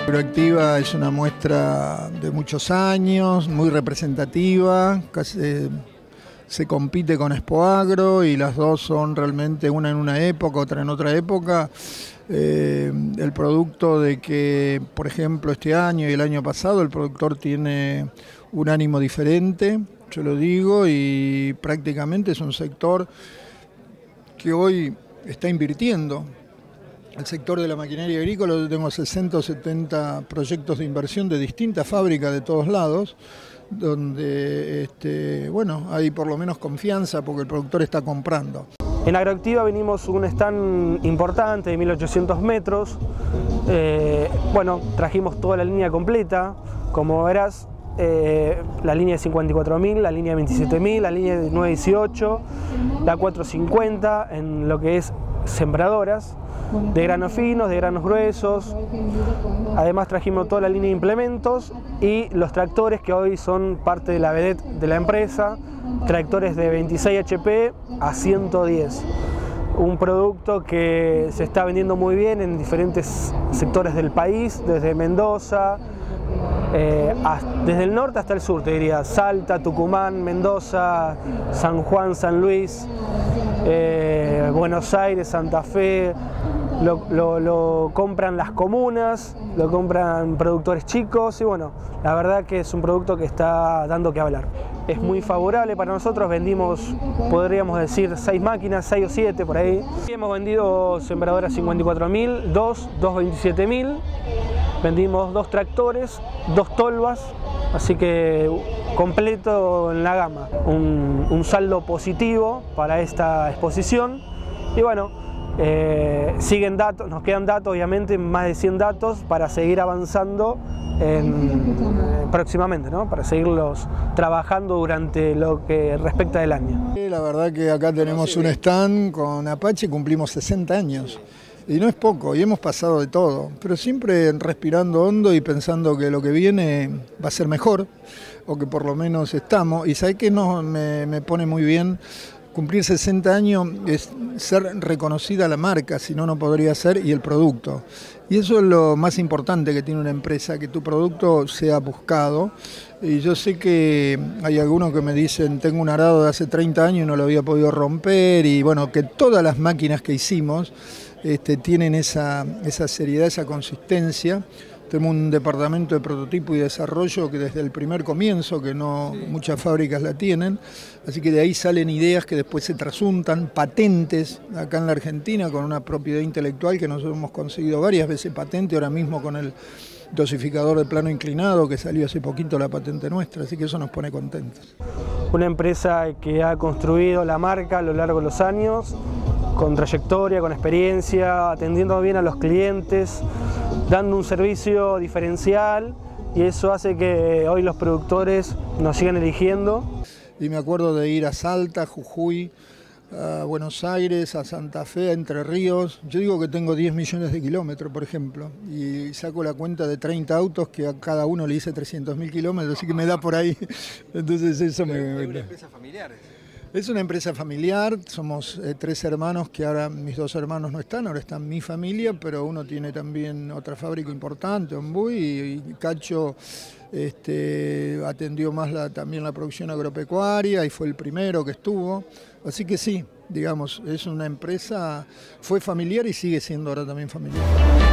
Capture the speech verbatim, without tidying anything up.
Agroactiva es una muestra de muchos años, muy representativa, casi, se compite con Expoagro y las dos son realmente una en una época, otra en otra época. Eh, el producto de que, por ejemplo, este año y el año pasado el productor tiene un ánimo diferente, yo lo digo, y prácticamente es un sector que hoy está invirtiendo. El sector de la maquinaria agrícola, yo tengo sesenta o setenta proyectos de inversión de distintas fábricas de todos lados, donde este, bueno, hay por lo menos confianza porque el productor está comprando. En Agroactiva venimos un stand importante de mil ochocientos metros, eh, bueno, trajimos toda la línea completa, como verás, eh, la línea de cincuenta y cuatro mil, la línea de veintisiete mil, la línea de nueve dieciocho, la cuatrocientos cincuenta en lo que es sembradoras, de granos finos, de granos gruesos. Además trajimos toda la línea de implementos y los tractores que hoy son parte de la vedette de la empresa, tractores de veintiséis H P a ciento diez. Un producto que se está vendiendo muy bien en diferentes sectores del país, desde Mendoza, eh, hasta, desde el norte hasta el sur, te diría, Salta, Tucumán, Mendoza, San Juan, San Luis, eh, Buenos Aires, Santa Fe. Lo, lo, lo compran las comunas, lo compran productores chicos y bueno, la verdad que es un producto que está dando que hablar. Es muy favorable para nosotros, vendimos, podríamos decir, seis máquinas, seis o siete por ahí. Hemos vendido sembradoras cincuenta y cuatro mil, dos, dos veintisiete mil, vendimos dos tractores, dos tolvas, así que completo en la gama. Un, un saldo positivo para esta exposición y bueno, Eh, siguen datos, nos quedan datos, obviamente, más de cien datos para seguir avanzando en, eh, próximamente, ¿no? Para seguirlos trabajando durante lo que respecta del año. La verdad que acá tenemos un stand con Apache, cumplimos sesenta años. Y no es poco, y hemos pasado de todo, pero siempre respirando hondo y pensando que lo que viene va a ser mejor, o que por lo menos estamos. Y ¿sabés qué no, me, me pone muy bien? Cumplir sesenta años es ser reconocida la marca, si no, no podría ser, y el producto. Y eso es lo más importante que tiene una empresa, que tu producto sea buscado. Y yo sé que hay algunos que me dicen, tengo un arado de hace treinta años y no lo había podido romper, y bueno, que todas las máquinas que hicimos este, tienen esa, esa seriedad, esa consistencia. Tenemos un departamento de prototipo y desarrollo que desde el primer comienzo, que no muchas fábricas la tienen, así que de ahí salen ideas que después se trasuntan, patentes acá en la Argentina con una propiedad intelectual que nosotros hemos conseguido varias veces patente, ahora mismo con el dosificador de plano inclinado que salió hace poquito la patente nuestra, así que eso nos pone contentos. Una empresa que ha construido la marca a lo largo de los años, con trayectoria, con experiencia, atendiendo bien a los clientes, dando un servicio diferencial y eso hace que hoy los productores nos sigan eligiendo. Y me acuerdo de ir a Salta, Jujuy, a Buenos Aires, a Santa Fe, a Entre Ríos. Yo digo que tengo diez millones de kilómetros, por ejemplo, y saco la cuenta de treinta autos que a cada uno le hice trescientos mil kilómetros, así que me da por ahí. Entonces eso me... ¿Es una empresa familiar? Es una empresa familiar, somos eh, tres hermanos que ahora mis dos hermanos no están, ahora está mi familia, pero uno tiene también otra fábrica importante, Ombuy, y, y Cacho este, atendió más la, también la producción agropecuaria y fue el primero que estuvo, así que sí, digamos, es una empresa, fue familiar y sigue siendo ahora también familiar.